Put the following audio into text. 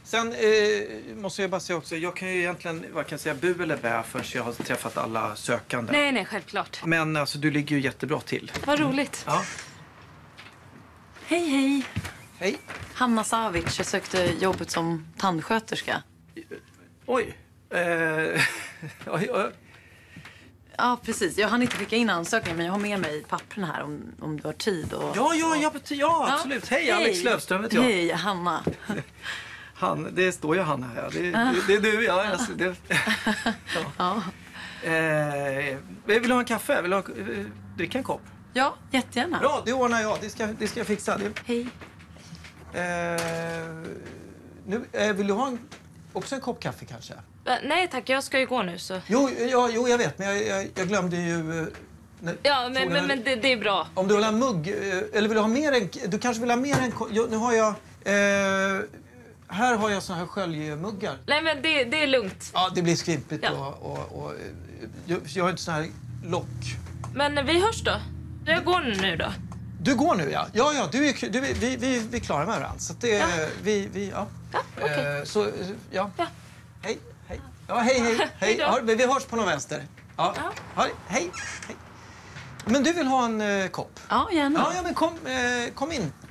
Sen måste jag bara säga också, jag kan ju egentligen varken säga bu eller bä förrän jag har träffat alla sökande. Nej, självklart. Men alltså, du ligger ju jättebra till. Vad roligt. Ja. Hej. Hej. Hanna Savic, jag sökte jobbet som tandsköterska. Oj. Ja, precis. Jag hann inte skicka in ansökningen, men jag har med mig papperna här om du har tid. Och... Ja, absolut. Hej, Alex Löfström heter jag. Hej, Hanna. Det står ju Hanna här. Det är du, ja. Alltså, Ja. Vill du ha en kaffe? Vill du dricka en kopp? Ja, jättegärna. Bra, det ordnar jag. Det ska jag fixa. Hej. Vill du ha också en kopp kaffe kanske? Nej tack, jag ska ju gå nu så. Jo, jag vet, men jag glömde ju... Ja, men det är bra. Om du vill ha en mugg, eller vill du ha mer än... Du kanske vill ha mer än... Nu har jag... här har jag såna här sköljmuggar. Nej, men det är lugnt. Ja, det blir skvimpigt Ja. och jag har inte sån här lock. Men vi hörs då. Jag går nu då. Du går nu, ja. Ja, vi klarar med varandra. Så att det... Ja. Ja. Ja, okej. Så, ja. Ja. Hej. Ja, hej. Hej då. Ja, vi hörs på någon vänster. Ja. Hej. Men du vill ha en kopp? Ja, gärna. Ja, men kom in.